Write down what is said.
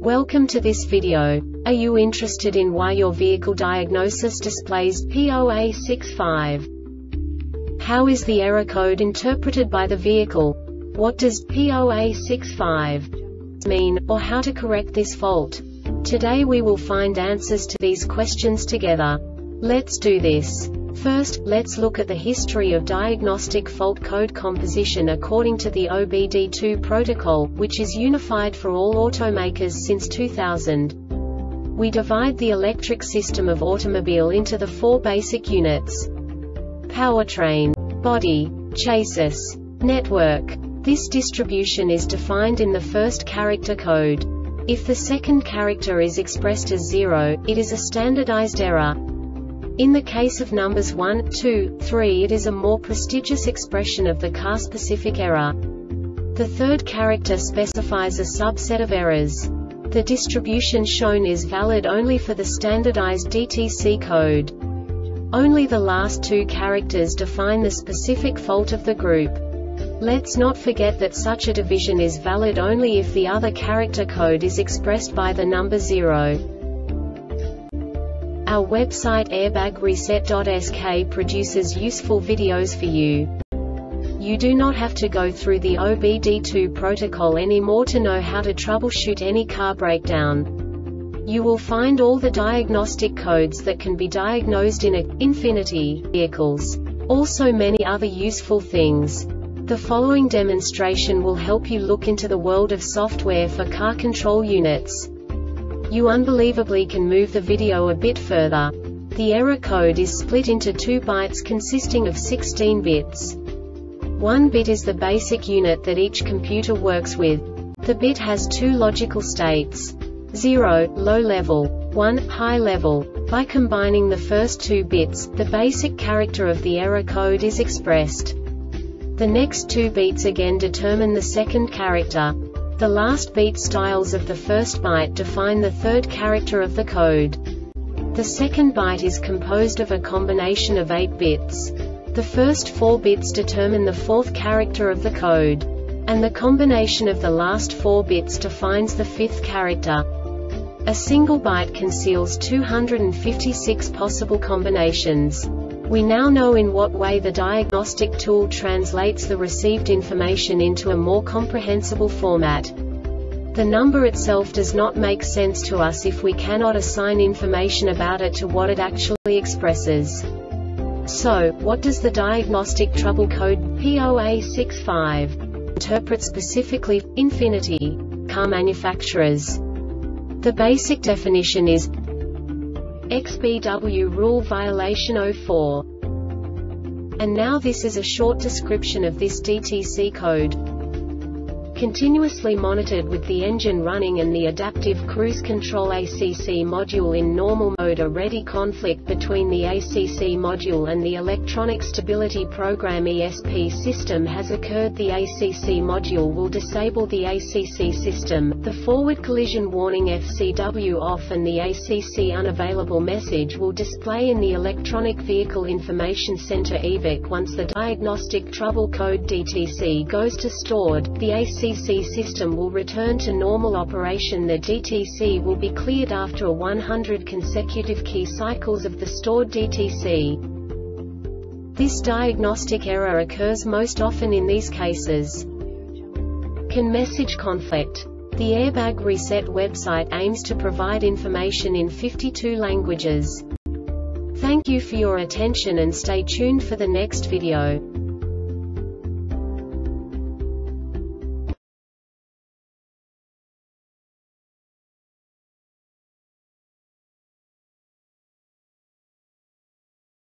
Welcome to this video. Are you interested in why your vehicle diagnosis displays P0865? How is the error code interpreted by the vehicle? What does P0865 mean, or how to correct this fault? Today we will find answers to these questions together. Let's do this. First, let's look at the history of diagnostic fault code composition according to the OBD2 protocol, which is unified for all automakers since 2000. We divide the electric system of automobile into the four basic units: powertrain, body, chassis, network. This distribution is defined in the first character code. If the second character is expressed as 0, it is a standardized error. In the case of numbers 1, 2, 3, it is a more prestigious expression of the car-specific error. The third character specifies a subset of errors. The distribution shown is valid only for the standardized DTC code. Only the last two characters define the specific fault of the group. Let's not forget that such a division is valid only if the other character code is expressed by the number 0. Our website airbagreset.sk produces useful videos for you. You do not have to go through the OBD2 protocol anymore to know how to troubleshoot any car breakdown. You will find all the diagnostic codes that can be diagnosed in Infiniti vehicles. Also many other useful things. The following demonstration will help you look into the world of software for car control units. You unbelievably can move the video a bit further. The error code is split into 2 bytes consisting of 16 bits. 1 bit is the basic unit that each computer works with. The bit has 2 logical states: 0, low level, 1, high level. By combining the first 2 bits, the basic character of the error code is expressed. The next 2 beats again determine the second character. The last beat styles of the first byte define the third character of the code. The second byte is composed of a combination of 8 bits. The first 4 bits determine the fourth character of the code. And the combination of the last 4 bits defines the fifth character. A single byte conceals 256 possible combinations. We now know in what way the diagnostic tool translates the received information into a more comprehensible format. The number itself does not make sense to us if we cannot assign information about it to what it actually expresses. So, what does the diagnostic trouble code P0865 interpret specifically for Infiniti car manufacturers? The basic definition is XBW rule violation 04. And now this is a short description of this DTC code. Continuously monitored with the engine running and the adaptive cruise control ACC module in normal mode. A ready conflict between the ACC module and the electronic stability program ESP system has occurred. The ACC module will disable the ACC system, the forward collision warning FCW off, and the ACC unavailable message will display in the Electronic Vehicle Information Center EVIC. Once the diagnostic trouble code DTC goes to stored, the ACC system will return to normal operation. The DTC will be cleared after 100 consecutive key cycles of the stored DTC. This diagnostic error occurs most often in these cases. CAN message conflict. The Airbag Reset website aims to provide information in 52 languages. Thank you for your attention and stay tuned for the next video.